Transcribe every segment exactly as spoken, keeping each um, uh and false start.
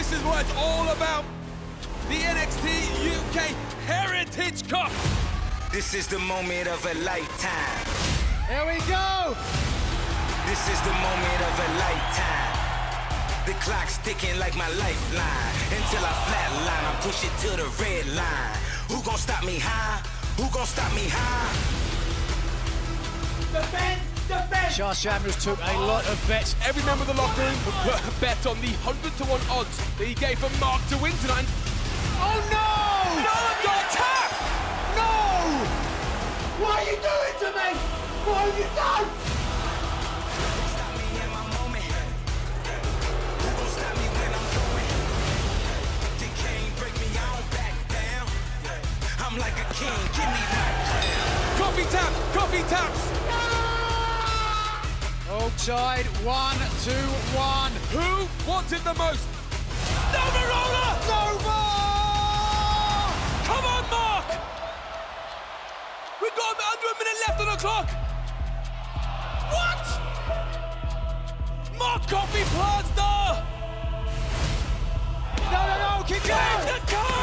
This is what it's all about. The N X T U K Heritage Cup. This is the moment of a lifetime. Here we go. This is the moment of a lifetime. The clock's ticking like my lifeline. Until I flatline, I push it to the red line. Who gon' stop me high? Who gon' stop me high? Defend, defend. Charles Samuels took a lot of bets. Every member of the locker room would put a bet on the one hundred to one odds that he gave for Mark to win tonight. Oh no! Noam Dar tap! No! What are you doing to me? What have you done? Stop me in my moment. Who gon' stop me when I'm going? They can't break me, I don't back down. I'm like a king, give me my crown. Coffey taps! Coffey taps! All tied, one to one. Who wanted the most? Nova Roller! Nova! Come on, Mark! We've got under a minute left on the clock. What? Mark Coffey plants Dar! No, no, no, keep going! Get the car!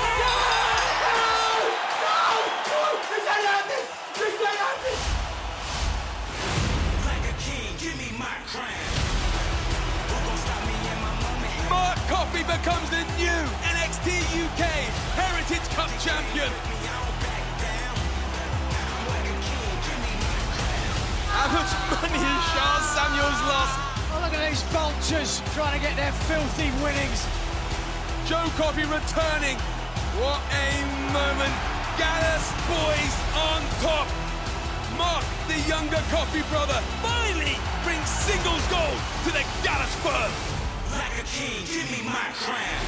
Mark Coffey becomes the new N X T U K Heritage Cup champion. How much money has Charles Samuels lost? Oh, look at these vultures trying to get their filthy winnings. Joe Coffey returning. What a moment. Gallus boys on top. Mark, the younger Coffey brother, finally brings singles gold to the Gallus firm. Like a king, give me my crown.